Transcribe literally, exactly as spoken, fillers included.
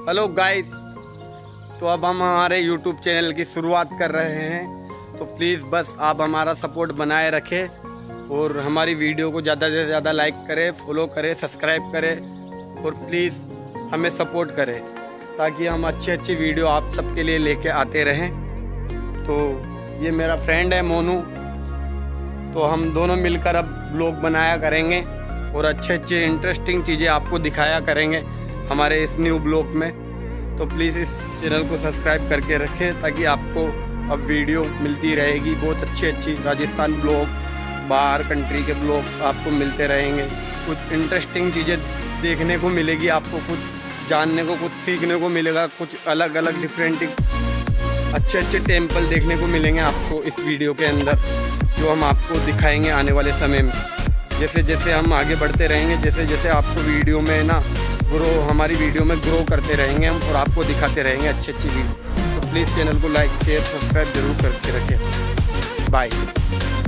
Hello guys, तो अब हम हमारे यूट्यूब चैनल की शुरुआत कर रहे हैं। तो प्लीज़ बस आप हमारा सपोर्ट बनाए रखें और हमारी वीडियो को ज़्यादा से ज़्यादा लाइक करें, फॉलो करें, सब्सक्राइब करें और प्लीज़ हमें सपोर्ट करें ताकि हम अच्छी अच्छी वीडियो आप सबके लिए लेके आते रहें। तो ये मेरा फ्रेंड है मोनू, तो हम दोनों मिलकर अब ब्लॉग बनाया करेंगे और अच्छे अच्छे इंटरेस्टिंग चीज़ें आपको दिखाया करेंगे हमारे इस न्यू ब्लॉग में। तो प्लीज़ इस चैनल को सब्सक्राइब करके रखें ताकि आपको अब वीडियो मिलती रहेगी। बहुत अच्छी अच्छी राजस्थान ब्लॉग, बाहर कंट्री के ब्लॉग आपको मिलते रहेंगे। कुछ इंटरेस्टिंग चीज़ें देखने को मिलेगी, आपको कुछ जानने को, कुछ सीखने को मिलेगा, कुछ अलग अलग डिफरेंट अच्छे अच्छे टेम्पल देखने को मिलेंगे आपको इस वीडियो के अंदर, जो हम आपको दिखाएंगे आने वाले समय में। जैसे जैसे हम आगे बढ़ते रहेंगे, जैसे जैसे आपको वीडियो में ना ग्रो हमारी वीडियो में ग्रो करते रहेंगे हम और आपको दिखाते रहेंगे अच्छी अच्छी वीडियो। तो प्लीज़ चैनल को लाइक शेयर सब्सक्राइब जरूर करके रखें। बाय।